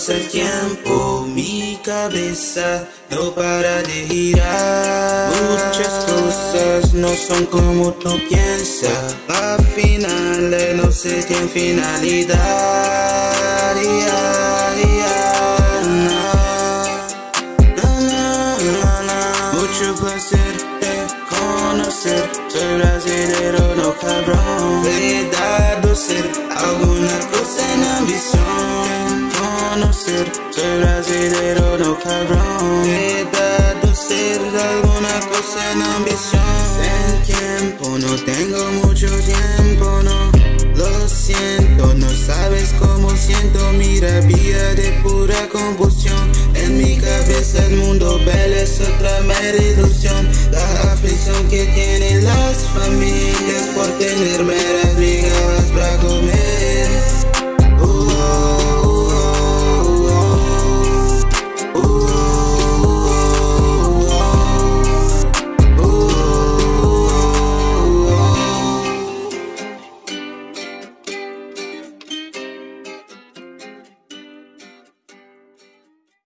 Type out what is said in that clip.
pasa el tiempo, mi cabeza no para de girar. Muchas cosas no son como tú piensas. Al final no se tiene finalidad. Mucho placer de conocer. Soy brasilero, no cabrón. Verdad o ser alguna cosa en ambición. Conocer, soy brasilero, no cabrón. Verdad o ser alguna cosa en ambición. Sin tiempo, no tengo mucho tiempo, no. Lo siento, no sabes cómo siento mi rabia de pura combustión.